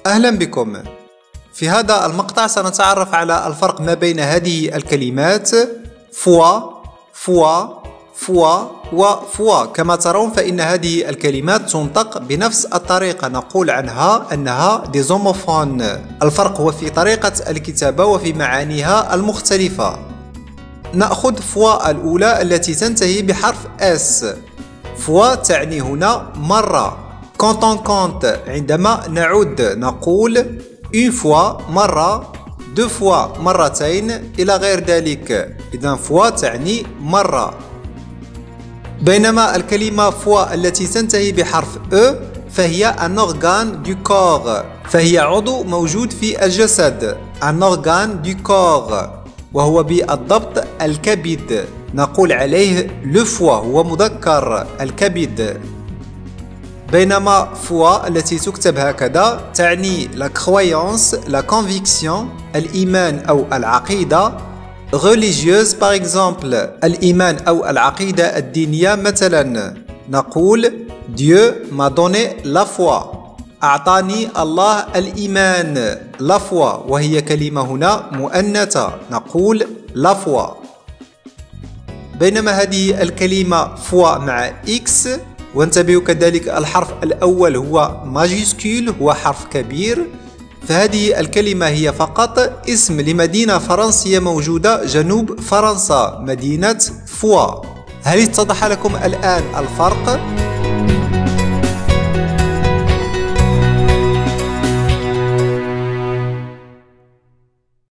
أهلا بكم. في هذا المقطع سنتعرف على الفرق ما بين هذه الكلمات فوا وفوا. كما ترون فإن هذه الكلمات تنطق بنفس الطريقة، نقول عنها أنها دي زوموفون. الفرق هو في طريقة الكتابة وفي معانيها المختلفة. نأخذ فوا الأولى التي تنتهي بحرف اس. فوا تعني هنا مرة. quand on compte عندما نعد نقول une fois مرة، deux fois مرتين إلى غير ذلك. إذن فوا تعني مرة. بينما الكلمة فوا التي تنتهي بحرف E فهي un organe du corps، فهي عضو موجود في الجسد، un organe du corps، وهو بالضبط الكبد. نقول عليه le foie، هو مذكر الكبد. بينما فوا التي تكتب هكذا تعني la croyance، la conviction، الإيمان أو العقيدة. religieuse par exemple، الإيمان أو العقيدة الدينية. مثلا نقول Dieu m'a donné la foi، أعطاني الله الإيمان، la foi، وهي كلمة هنا مؤنثة، نقول la foi. بينما هذه الكلمة فوا مع إكس، وانتبهوا كذلك الحرف الأول هو ماجيسكول، هو حرف كبير، فهذه الكلمة هي فقط اسم لمدينة فرنسية موجودة جنوب فرنسا، مدينة فوا. هل اتضح لكم الآن الفرق؟